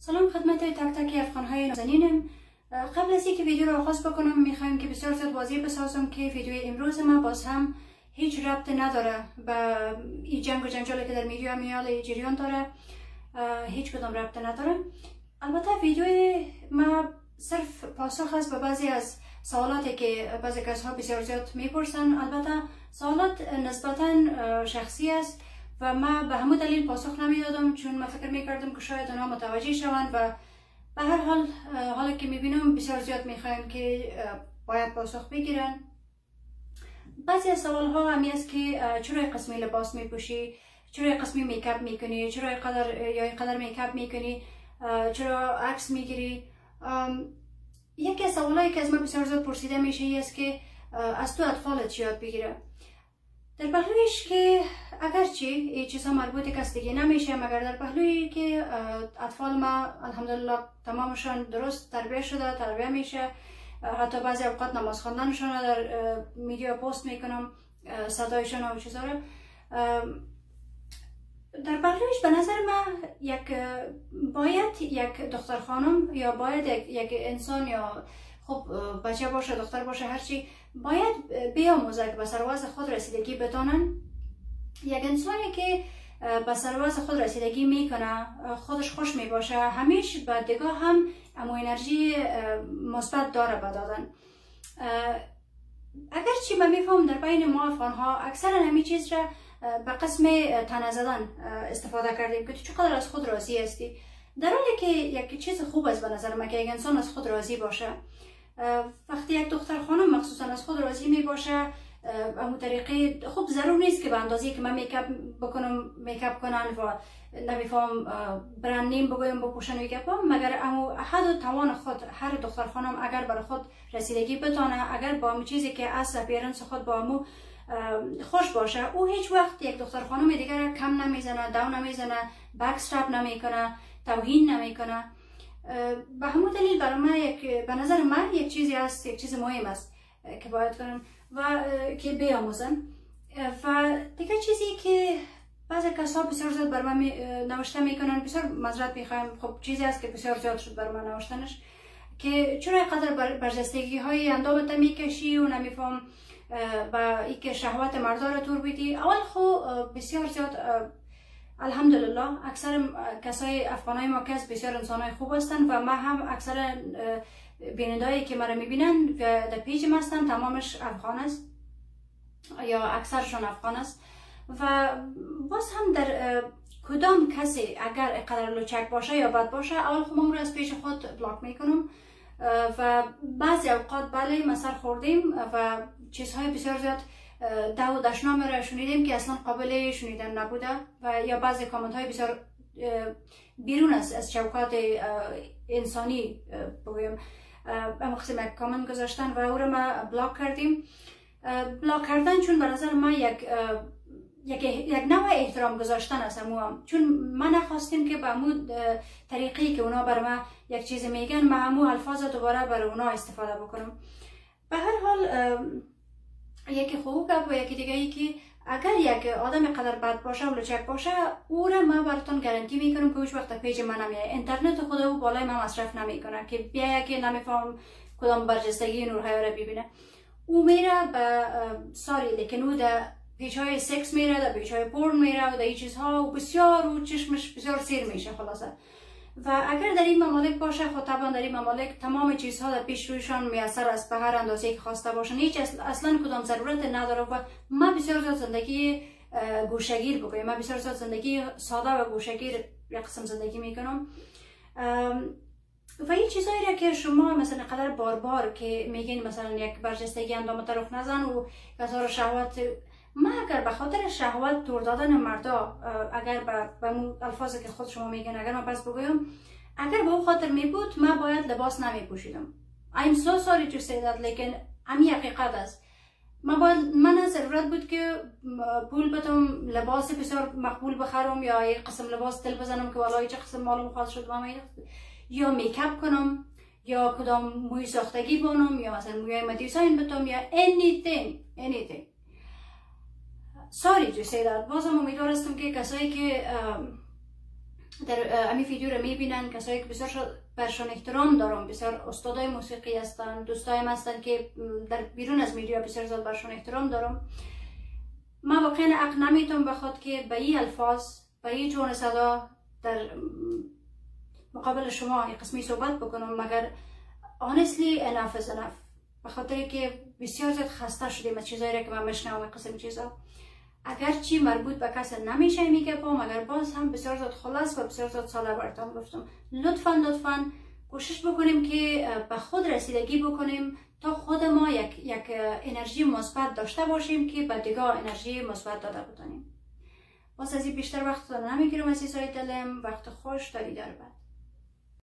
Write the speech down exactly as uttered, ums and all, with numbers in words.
سلام خدمت تک تک افغان‌های نازنینم. قبل از اینکه ویدیو رو آغاز بکنم میخوایم که بسیار زیاد واضح بسازم که ویدیو امروز ما باز هم هیچ ربط نداره به این جنگ و جنجالی که در میدیو میال جریان داره، هیچ کدام ربط نداره. البته ویدیو ما صرف پاسخ است به بعضی از سوالاتی که بعضی کسها بسیار زیاد میپرسن. البته سوالات نسبتا شخصی است و ما به همون دلیل پاسخ نمیدادم، چون ما فکر میکردم که شاید آنها متوجه شوند و به هر حال حالا که میبینم بسیار زیاد میخواین که باید پاسخ بگیرن. بعضی از سوال ها همی است که چرا قسمی لباس میپوشی، چرا قسمی میکاپ میکنی، چرا قدر یا قدر میکاپ میکنی، چرا عکس میگیری. یکی از سوالایی که از من بسیار زیاد پرسیده میشه ای است که از تو اطفالت چی یاد بگیره. در پهلویش که اگرچه این چیزها مربوط کستگی نمیشه، مگر در پهلوی که اطفال ما الحمدلله تمامشان درست تربیه شده، تربیه میشه. حتی بعضی اوقات نماز خواندنشان در میدیو پست میکنم، صدایشان و چیزا رو. در پهلویش به نظر من یک باید یک دختر خانم یا باید یک, یک انسان یا خب بچه باشه دختر باشه هرچی باید بیاموزه که به سرواز خود رسیدگی بتونن. یک انسانی که به سرواز خود رسیدگی میکنه خودش خوش میباشه، همیشه به دیگاه هم امو انرژی مثبت داره بدادن. اگرچه من میفهم در بین ما افغان ها اکثرا همین چیز را به قسم تنه زدن استفاده کردیم که تو چقدر از خود راضی هستی، در حالی که یک چیز خوب است به نظر من که یک انسان از خود راضی باشه. وقتی یک دختر خانم مخصوصا از خود راضی می باشه، اما طریقه خوب ضرور نیست که به اندازه که من میکاپ بکنم میکاپ کنن و نمیفهم برند نیم بگویم بپوشن میکاپ، مگر اما حد و توان خود هر دختر خانم اگر برای خود رسیدگی بتونه، اگر با همون چیزی که از اپیرنس خود با همون خوش باشه، او هیچ وقت یک دختر خانم دیگر کم نمیزنه، دو نمیزنه، بک استرپ نمیکنه، توهین نمیکنه. به همون دلیل برای من یک به نظر من یک چیزی است، یک چیز مهم است که باید کنن و که بیاموزن. و دیگه چیزی که بعضی کسا بسیار زیاد بر من نوشته میکنن، بسیار معذرت میخوایم، خب چیزی است که بسیار زیاد شد بر من نوشتنش، که چرا قدر برجستگی های اندامت میکشی و نمیفهم با ای که شهوت مردا رو تور بیدی. اول خو بسیار زیاد الحمدلله اکثر کسای افغانای ما کس بسیار انسانای خوب هستند و ما هم اکثر بینندهایی که مرا میبینن و در پیج ما هستن تمامش افغان است یا اکثرشون افغان است. و باز هم در کدام کسی اگر اقدر لچک باشه یا بد باشه، اول خود ما رو از پیش خود بلاک میکنم و بعضی اوقات بله ما سر خوردیم و چیزهای بسیار زیاد دو و دشنامه را شنیدیم که اصلا قابل شنیدن نبوده و یا بعضی کامنت های بسیار بیرون است از چوکات انسانی بگویم مقصد یک کامنت گذاشتن و او را ما بلاک کردیم. بلاک کردن چون به نظر ما یک یک یک نوع احترام گذاشتن است، هم چون ما نخواستیم که به همون طریقی که اونا بر ما یک چیز میگن ما همون الفاظ دوباره بر اونا استفاده بکنم. به هر حال یکی خوب گپ و یکی دیگه ای که اگر یک آدم قدر بد باشه و لچک باشه، او را ما براتون گارانتی میکنم که هیچ وقت پیج من نمیاد، اینترنت خود او بالای ما مصرف نمیکنه که بیا که نمیفهم کدام برجستگی نورهای را ببینه. او میره به ساری لیکن او در پیج های سکس میره، در پیج های پورن میره و در این چیزها و بسیار و چشمش بسیار سیر میشه خلاصه. و اگر در این ممالک باشه خب طبعا در این ممالک تمام چیزها در پیش رویشان میسر است به هر اندازه که خواسته باشن، هیچ اصلا کدام ضرورت نداره. و ما بسیار زیاد زندگی گوشگیر بکنیم، ما بسیار زیاد زندگی ساده و گوشگیر یک قسم زندگی میکنم. و این چیزایی را که شما مثلا قدر بار بار که میگین مثلا یک برجستگی اندام طرف نزن و کسار شهوت، ما اگر به خاطر شهوت تور دادن مردا، اگر به الفاظی که خود شما میگن اگر ما پس بگویم اگر به او خاطر می بود ما باید لباس نمی پوشیدم. I'm so sorry to say that، لیکن امی حقیقت است. ما باید من ضرورت بود که پول بدم لباس بسیار مقبول بخرم یا یک قسم لباس دل بزنم که والله چه قسم معلوم خواهد شد ما یا میکاپ کنم یا کدام موی ساختگی بانم یا مثلا موی مدیزاین بتم یا anything anything. Sorry to say that. بازم امیدوار هستم که کسایی که در امی ویدیو رو میبینن کسایی که بسیار برشان احترام دارم، بسیار استادای موسیقی هستن، دوستایم هستن که در بیرون از میدیا بسیار زیاد برشان احترام دارم. من واقعا عقل نمیتونم بخواد که به این الفاظ، به این جون صدا در مقابل شما یک قسمی صحبت بکنم، مگر honestly enough is enough. به خاطر که بسیار زیاد خسته شدیم از چیزایی که من میشنوم، این قسم چیزا اگرچه مربوط به کسی نمیشه میگم، مگر باز هم بسیار زیاد خلاص و بسیار زیاد ساده براتون گفتم. لطفا لطفا کوشش بکنیم که به خود رسیدگی بکنیم تا خود ما یک یک انرژی مثبت داشته باشیم که به دیگه انرژی مثبت داده بتونیم. باز از این بیشتر وقت نمیگیرم از این سایت دلم. وقت خوش تا دیدار بعد.